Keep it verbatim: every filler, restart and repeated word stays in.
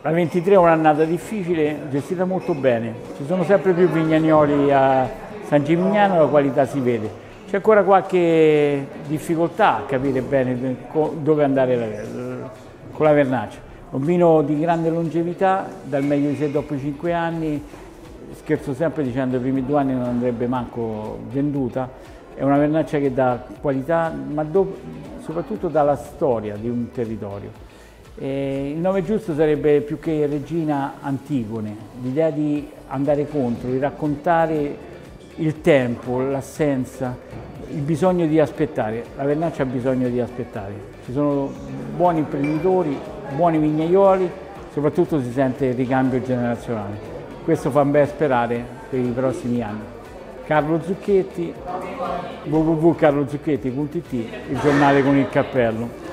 La ventitré è un'annata difficile, gestita molto bene. Ci sono sempre più vignaioli a San Gimignano, la qualità si vede. C'è ancora qualche difficoltà a capire bene dove andare con la vernaccia. Un vino di grande longevità, dal meglio di sé dopo i cinque anni, scherzo sempre dicendo che i primi due anni non andrebbe manco venduta. È una vernaccia che dà qualità, ma do, soprattutto dà la storia di un territorio. E il nome giusto sarebbe più che Regina Antigone, l'idea di andare contro, di raccontare il tempo, l'assenza, il bisogno di aspettare. La vernaccia ha bisogno di aspettare. Ci sono buoni imprenditori, buoni vignaioli, soprattutto si sente il ricambio generazionale. Questo fa ben sperare per i prossimi anni. Carlo Zucchetti, w w w punto carlo zucchetti punto it, il giornale con il cappello.